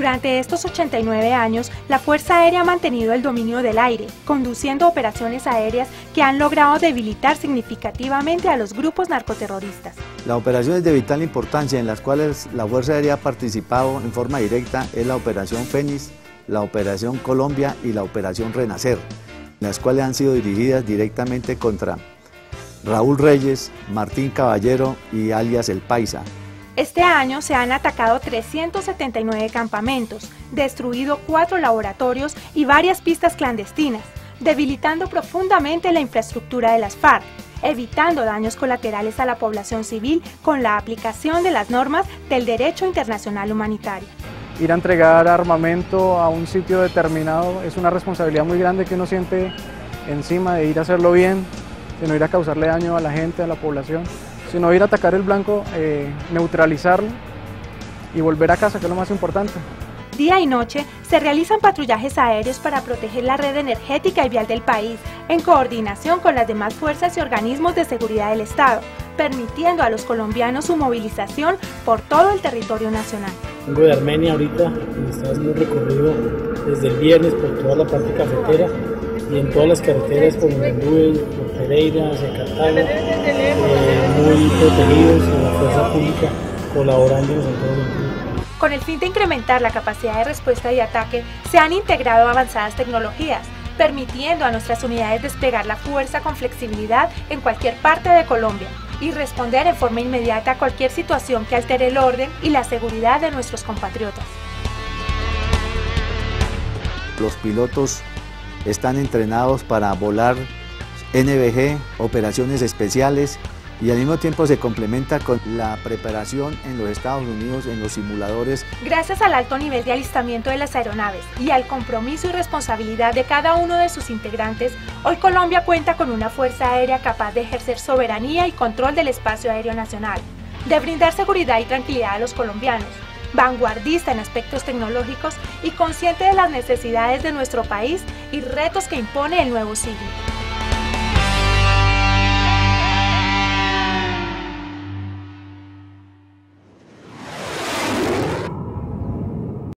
Durante estos 89 años, la Fuerza Aérea ha mantenido el dominio del aire, conduciendo operaciones aéreas que han logrado debilitar significativamente a los grupos narcoterroristas. Las operaciones de vital importancia en las cuales la Fuerza Aérea ha participado en forma directa es la Operación Fénix, la Operación Colombia y la Operación Renacer, las cuales han sido dirigidas directamente contra Raúl Reyes, Martín Caballero y alias El Paisa. Este año se han atacado 379 campamentos, destruido 4 laboratorios y varias pistas clandestinas, debilitando profundamente la infraestructura de las FARC, evitando daños colaterales a la población civil con la aplicación de las normas del derecho internacional humanitario. Ir a entregar armamento a un sitio determinado es una responsabilidad muy grande que uno siente encima de ir a hacerlo bien, de no ir a causarle daño a la gente, a la población, sino ir a atacar el blanco, neutralizarlo y volver a casa, que es lo más importante. Día y noche se realizan patrullajes aéreos para proteger la red energética y vial del país, en coordinación con las demás fuerzas y organismos de seguridad del Estado, permitiendo a los colombianos su movilización por todo el territorio nacional. Vengo de Armenia ahorita, está haciendo un recorrido desde el viernes por toda la parte cafetera y en todas las carreteras por Nubes, por Pereira, hacia Cartago, muy protegidos y la fuerza pública colaborándonos en todo sentido. Con el fin de incrementar la capacidad de respuesta y ataque, se han integrado avanzadas tecnologías, permitiendo a nuestras unidades desplegar la fuerza con flexibilidad en cualquier parte de Colombia y responder en forma inmediata a cualquier situación que altere el orden y la seguridad de nuestros compatriotas. Los pilotos están entrenados para volar NVG, operaciones especiales, y al mismo tiempo se complementa con la preparación en los Estados Unidos en los simuladores. Gracias al alto nivel de alistamiento de las aeronaves y al compromiso y responsabilidad de cada uno de sus integrantes, hoy Colombia cuenta con una fuerza aérea capaz de ejercer soberanía y control del espacio aéreo nacional, de brindar seguridad y tranquilidad a los colombianos, vanguardista en aspectos tecnológicos y consciente de las necesidades de nuestro país y retos que impone el nuevo siglo.